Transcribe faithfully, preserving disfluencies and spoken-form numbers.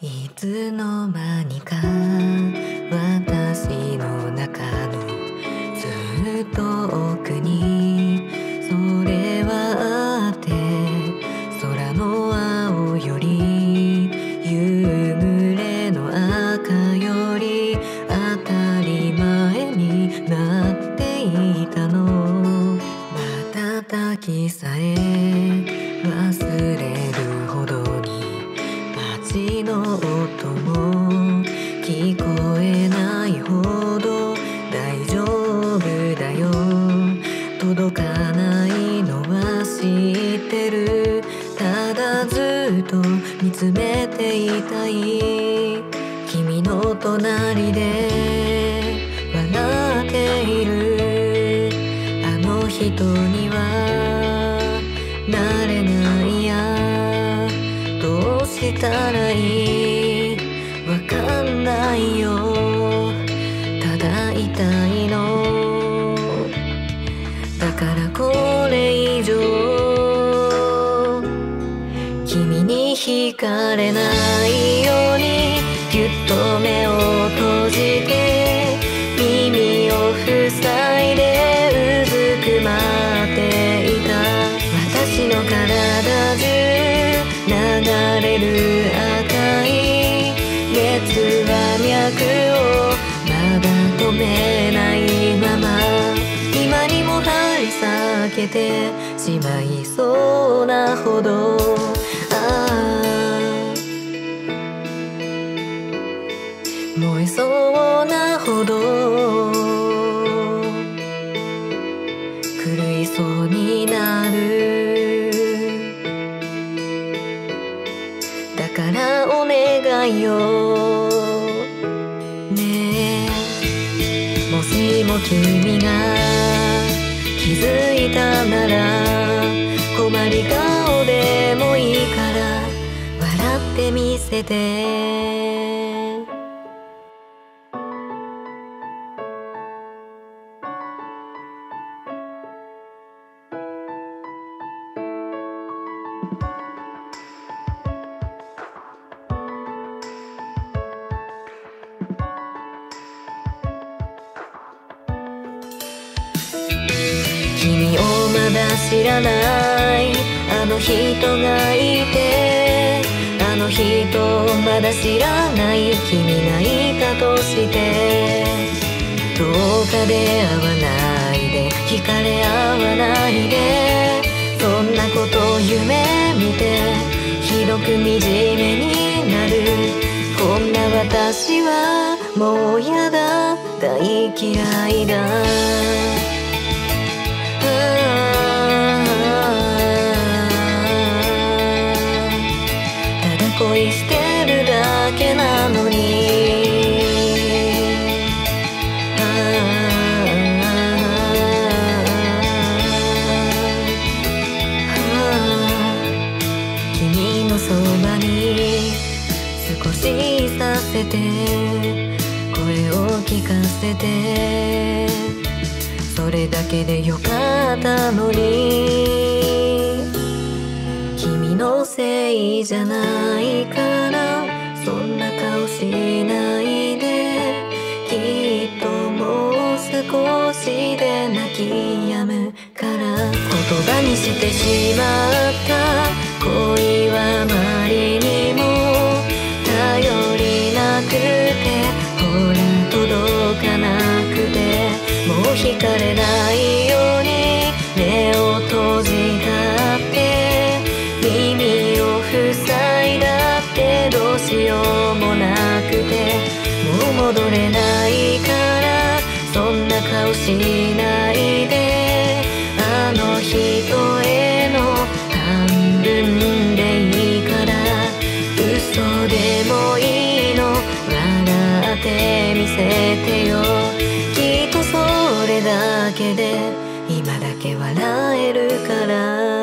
いつの間にか私の中のずっと奥にそれはあって、空の青より夕暮れの赤より当たり前になっていたの。瞬きさえ忘れるほどに街の音も聞こえないほど大丈夫だよ、届かないのは知ってる。ただずっと見つめていたい君の隣で笑っているあの人にはなれないや、どうしたらいいわかんないよ、ただ痛いのだからこれ以上君に惹かれないようにぎゅっと目を閉じて耳を塞いでうずくまっていた。私の体中流れる赤い熱は脈をまだ止めないまま今にも張り裂けてしまいそうなほど、ああ燃えそうなほど狂いそうになる。だからお願いよねえ、もしも君が気づいたなら困り顔でもいいから笑ってみせて。君をまだ知らないあの人がいて、あの人をまだ知らない君がいたとして、どうか出会わないで惹かれ合わないで、そんなことを夢見てひどく惨めになる。こんな私はもうやだ、大嫌いだ。ただ恋してるだけなのに、君のそばに少しいさせて声を聞かせて、それだけでよかったのに、君のせいじゃないからそんな顔しないで、きっともう少しで泣き止むから。言葉にしてしまった恋はあまりにも頼りなくて、ほら届かなくて、もう惹かれないように目を閉じたって耳を塞いだってどうしようもなくて、もう戻れないからそんな顔しないで、あの人への半分でいいから嘘でもいいの笑ってみせてよ、きっとそれだけで今だけ笑えるから。